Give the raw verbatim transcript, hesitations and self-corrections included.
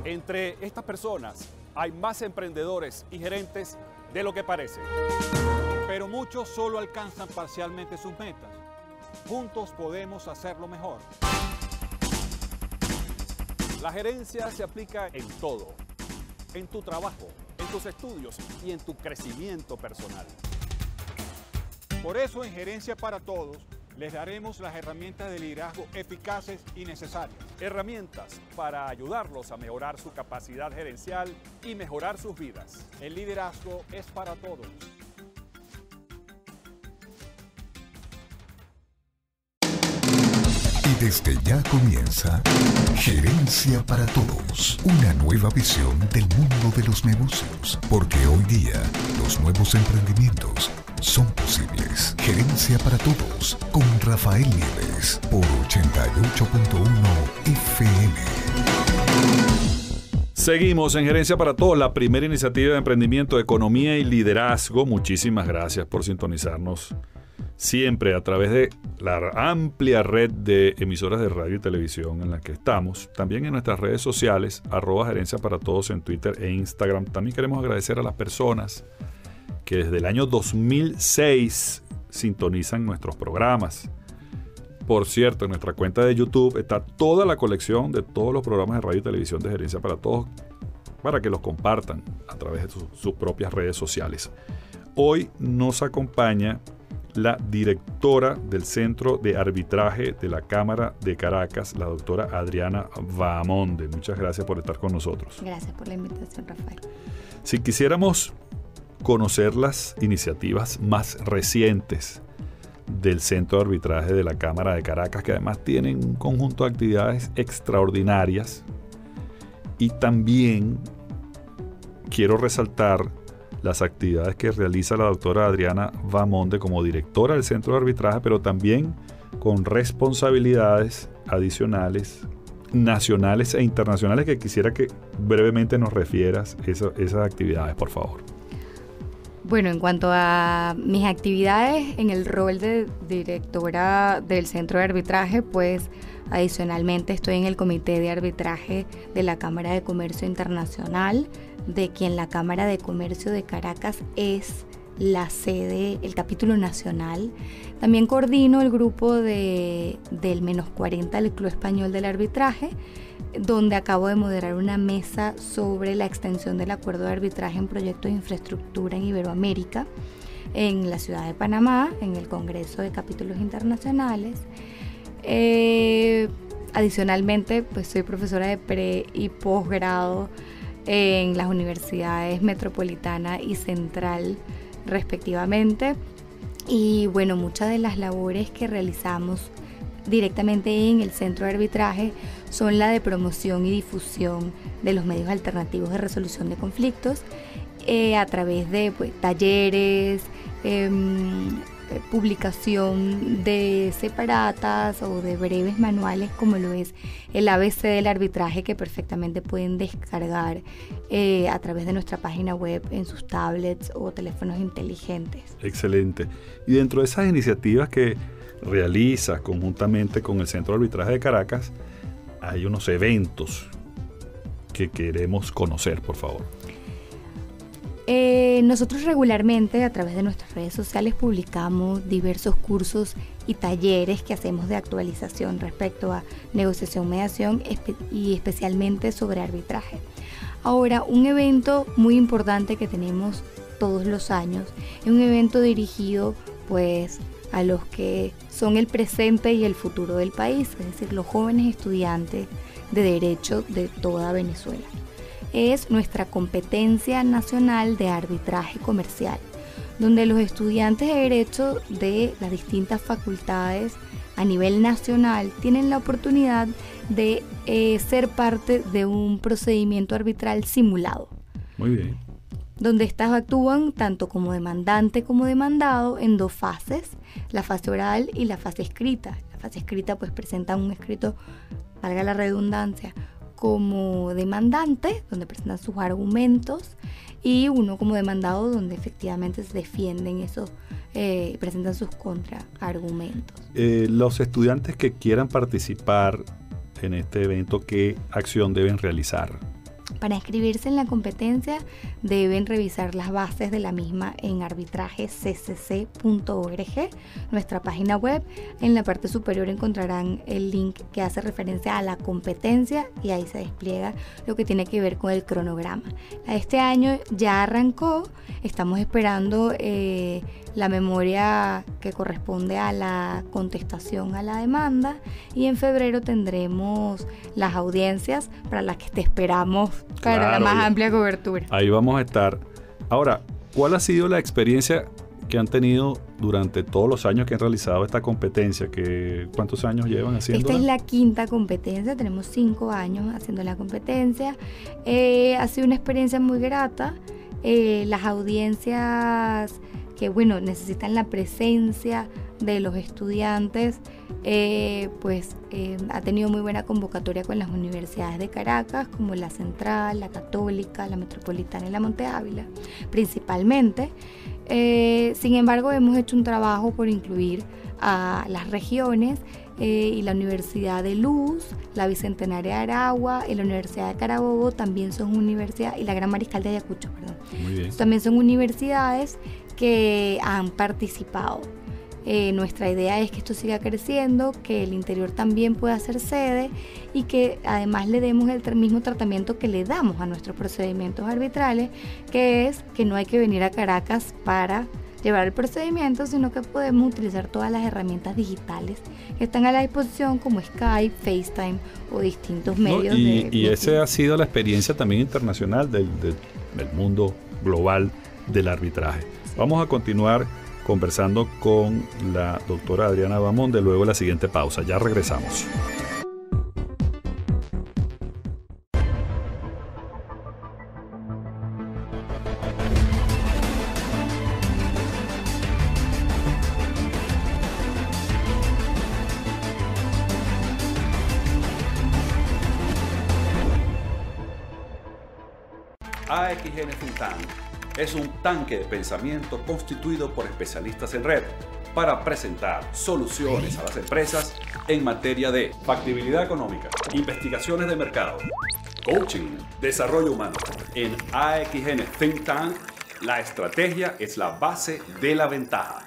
Entre estas personas hay más emprendedores y gerentes de lo que parece. Pero muchos solo alcanzan parcialmente sus metas. Juntos podemos hacerlo mejor. La gerencia se aplica en todo, en tu trabajo, en tus estudios y en tu crecimiento personal. Por eso en Gerencia para Todos les daremos las herramientas de liderazgo eficaces y necesarias. Herramientas para ayudarlos a mejorar su capacidad gerencial y mejorar sus vidas. El liderazgo es para todos. Y desde ya comienza Gerencia para Todos, una nueva visión del mundo de los negocios, porque hoy día los nuevos emprendimientos son posibles. Gerencia para Todos con Rafael Nieves por ochenta y ocho punto uno F M. Seguimos en Gerencia para Todos, la primera iniciativa de emprendimiento, economía y liderazgo. Muchísimas gracias por sintonizarnos siempre a través de la amplia red de emisoras de radio y televisión en la que estamos. También en nuestras redes sociales, arroba Gerencia para Todos en Twitter e Instagram. También queremos agradecer a las personas que desde el año dos mil seis sintonizan nuestros programas. Por cierto, en nuestra cuenta de YouTube está toda la colección de todos los programas de radio y televisión de Gerencia para Todos para que los compartan a través de su, sus propias redes sociales. Hoy nos acompaña la directora del Centro de Arbitraje de la Cámara de Caracas, la doctora Adriana Vaamonde. Muchas gracias por estar con nosotros. Gracias por la invitación, Rafael. Si quisiéramos conocer las iniciativas más recientes del Centro de Arbitraje de la Cámara de Caracas, que además tienen un conjunto de actividades extraordinarias, y también quiero resaltar las actividades que realiza la doctora Adriana Vaamonde como directora del Centro de Arbitraje, pero también con responsabilidades adicionales, nacionales e internacionales, que quisiera que brevemente nos refieras eso, esas actividades, por favor. Bueno, en cuanto a mis actividades en el rol de directora del Centro de Arbitraje, pues adicionalmente estoy en el Comité de Arbitraje de la Cámara de Comercio Internacional, de quien la Cámara de Comercio de Caracas es la sede, el capítulo nacional. También coordino el grupo de, del menos cuarenta del Club Español del Arbitraje, donde acabo de moderar una mesa sobre la extensión del acuerdo de arbitraje en proyectos de infraestructura en Iberoamérica, en la ciudad de Panamá, en el Congreso de Capítulos Internacionales. Eh, adicionalmente, pues soy profesora de pre y posgrado en las universidades Metropolitana y Central, respectivamente. Y bueno, muchas de las labores que realizamos directamente en el Centro de Arbitraje son la de promoción y difusión de los medios alternativos de resolución de conflictos eh, a través de pues, talleres, eh, publicación de separatas o de breves manuales, como lo es el A B C del arbitraje, que perfectamente pueden descargar eh, a través de nuestra página web en sus tablets o teléfonos inteligentes. Excelente. Y dentro de esas iniciativas que realizas conjuntamente con el Centro de Arbitraje de Caracas, hay unos eventos que queremos conocer, por favor. Eh, nosotros regularmente a través de nuestras redes sociales publicamos diversos cursos y talleres que hacemos de actualización respecto a negociación, mediación espe- y especialmente sobre arbitraje. Ahora, un evento muy importante que tenemos todos los años es un evento dirigido pues a los que son el presente y el futuro del país, es decir, los jóvenes estudiantes de Derecho de toda Venezuela. Es nuestra competencia nacional de arbitraje comercial, donde los estudiantes de Derecho de las distintas facultades a nivel nacional tienen la oportunidad de eh, ser parte de un procedimiento arbitral simulado. Muy bien. Donde estas actúan tanto como demandante como demandado en dos fases, la fase oral y la fase escrita. La fase escrita pues presenta un escrito, valga la redundancia, como demandante, donde presentan sus argumentos, y uno como demandado, donde efectivamente se defienden esos, eh, presentan sus contraargumentos. Eh, los estudiantes que quieran participar en este evento, ¿qué acción deben realizar? Para inscribirse en la competencia deben revisar las bases de la misma en arbitraje c c c punto org, nuestra página web. En la parte superior encontrarán el link que hace referencia a la competencia y ahí se despliega lo que tiene que ver con el cronograma. Este año ya arrancó, estamos esperando eh, la memoria que corresponde a la contestación a la demanda y en febrero tendremos las audiencias para las que te esperamos para Claro, la más y- amplia cobertura. Ahí vamos a estar. Ahora, ¿cuál ha sido la experiencia que han tenido durante todos los años que han realizado esta competencia? Que, ¿cuántos años llevan haciendo? Esta es la quinta competencia, tenemos cinco años haciendo la competencia. Eh, ha sido una experiencia muy grata. Eh, las audiencias que, bueno, necesitan la presencia de los estudiantes, eh, pues eh, ha tenido muy buena convocatoria con las universidades de Caracas, como la Central, la Católica, la Metropolitana y la Monte Ávila, principalmente. Eh, sin embargo, hemos hecho un trabajo por incluir a las regiones eh, y la Universidad de Luz, la Bicentenaria de Aragua y la Universidad de Carabobo también son universidades, y la Gran Mariscal de Ayacucho, perdón. Muy bien. También son universidades que han participado. Eh, nuestra idea es que esto siga creciendo, que el interior también pueda ser sede y que además le demos el mismo tratamiento que le damos a nuestros procedimientos arbitrales, que es que no hay que venir a Caracas para llevar el procedimiento, sino que podemos utilizar todas las herramientas digitales que están a la disposición, como Skype, FaceTime o distintos ¿No? medios. Y, de, y de- esa ha sido la experiencia también internacional del, del- del mundo global del arbitraje. Vamos a continuar conversando con la doctora Adriana Bamonde luego de la siguiente pausa. Ya regresamos. A X N Think Tank es un tanque de pensamiento constituido por especialistas en red para presentar soluciones a las empresas en materia de factibilidad económica, investigaciones de mercado, coaching, desarrollo humano. En A X N Think Tank, la estrategia es la base de la ventaja.